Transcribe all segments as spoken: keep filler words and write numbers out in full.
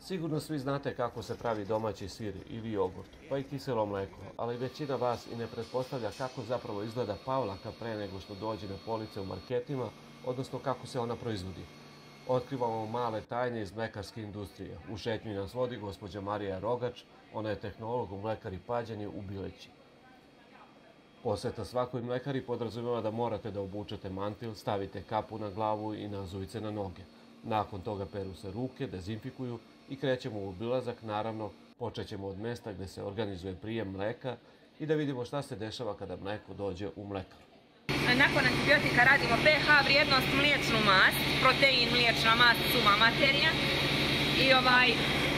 Sigurno svi znate kako se pravi domaći sir ili jogurt, pa i kiselo mleko, ali većina vas i ne pretpostavlja kako zapravo izgleda pavlaka pre nego što dođe na police u marketima, odnosno kako se ona proizvodi. Otkrivamo male tajne iz mlekarske industrije. U šetnju nas vodi gospođa Marija Rogač, ona je tehnolog u mlekari Pađani u Bileći. Poseta svakoj mlekari podrazumijeva da morate da obučete mantil, stavite kapu na glavu i nazujice na noge. Nakon toga peru se ruke, dezinfikuju i krećemo u obilazak, naravno počet ćemo od mesta gdje se organizuje prijem mleka i da vidimo šta se dešava kada mleko dođe u mlekaru. Nakon antibiotika radimo pH vrijednost mliječnu mast, protein mliječna mast suma materija i, ovaj,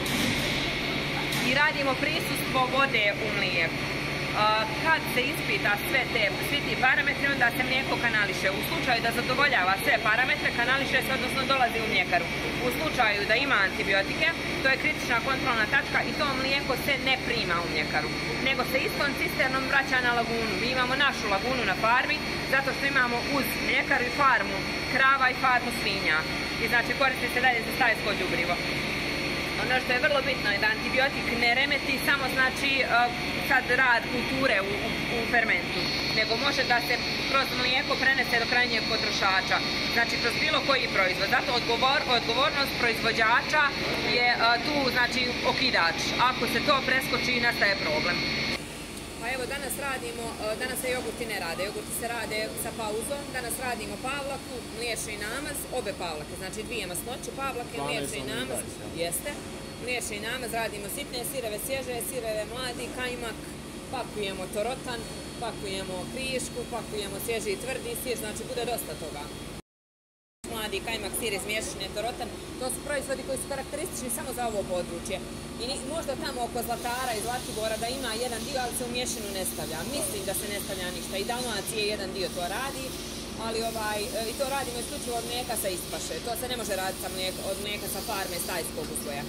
i radimo prisustvo vode u mlijeku. Kad se ispita sve te, svi ti parametri, onda se mlijeko kanališe. U slučaju da zadovoljava sve parametre, kanališe se, odnosno dolazi u mljekaru. U slučaju da ima antibiotike, to je kritična kontrolna tačka i to mlijeko se ne prima u mljekaru, nego se istom cisternom vraća na lagunu. Mi imamo našu lagunu na farmi, zato što imamo uz mljekaru i farmu krava i farmu svinja. I znači koristi se dalje za stajsko đubrivo. Ono što je vrlo bitno je da antibiotik ne remeti samo znači sad rad kulture u, u, u fermentu, nego može da se kroz mlijeko prenese do krajnjeg potrošača, znači kroz bilo koji proizvod. Zato odgovor, odgovornost proizvođača je a, tu znači okidač. Ako se to preskoči, nastaje problem. Pa evo danas radimo, danas se jogurti ne rade, jogurti se rade sa pauzom, danas radimo pavlaku, mliječni namaz, obe pavlake, znači dvije masnoće, pavlake, mliječni namaz, jeste, mliječni namaz, radimo sitne sireve, svježe sireve, mladi, kajmak, pakujemo torotan, pakujemo krišku, pakujemo svježi i tvrdi sir, znači bude dosta toga. Mladi kajmak, sir, izmješane, torotan, to su proizvodi koji su karakteristični samo za ovo područje. I možda tamo oko Zlatara i Zlatibora da ima jedan dio, ali se u mješinu ne stavlja. Mislim da se ne stavlja ništa. I Dalmacije jedan dio to radi, ali ovaj, i to radimo isključivo od mlijeka sa ispaše. To se ne može raditi sa mlijeka, od mlijeka sa farme, stajskog uzgoja.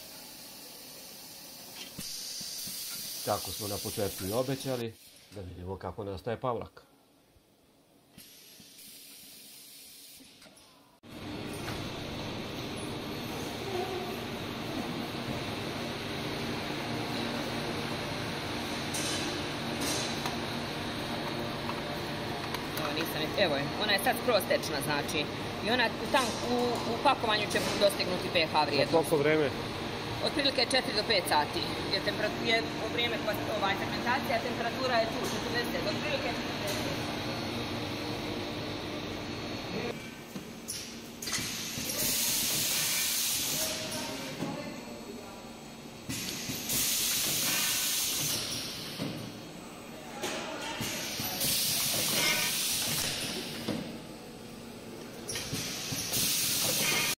Kako smo na početku i obećali, da vidimo kako nastaje pavlak. Evo je, ona je sad skroz tečna, znači. I ona tam u, u pakovanju će dostignuti pH vrijednost. Koliko vreme? Otprilike četiri do pet sati je, je vrijeme ovaj, fermentacija, temperatura je tu četrdeset, otprilike četrdeset.